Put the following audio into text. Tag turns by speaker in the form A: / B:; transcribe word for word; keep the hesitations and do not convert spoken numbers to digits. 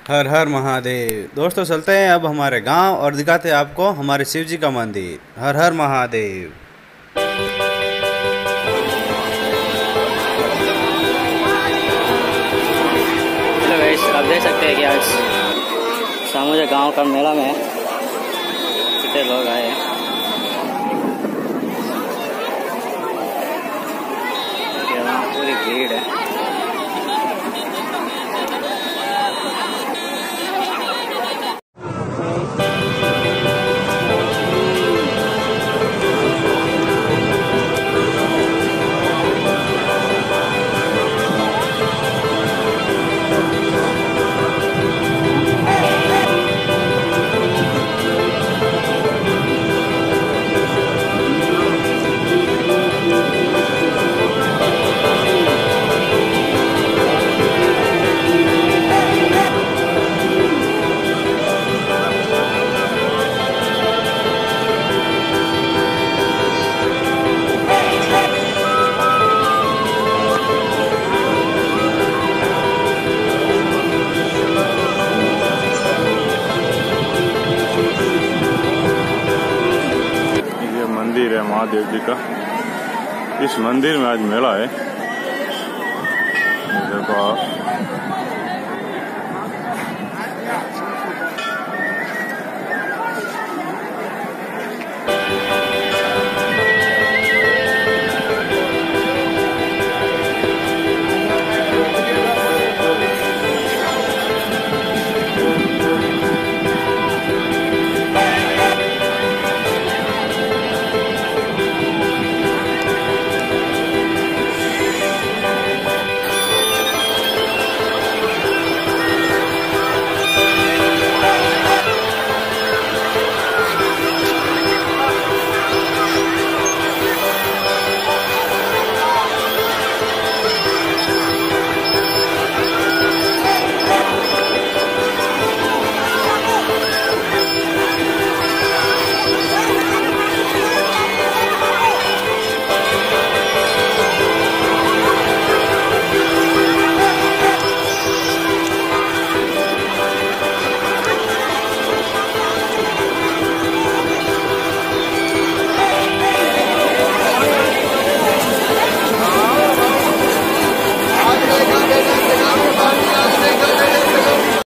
A: हर हर महादेव। दोस्तों चलते हैं अब हमारे गांव और दिखाते हैं आपको हमारे शिव जी का मंदिर। हर हर महादेव।
B: हेलो गाइस, आप देख सकते हैं कि आज सामुजा गांव का मेला में कितने लोग आए हैं। पूरी भीड़ है।
C: मंदिर है महादेव जी का। इस मंदिर में आज मेला है। देखो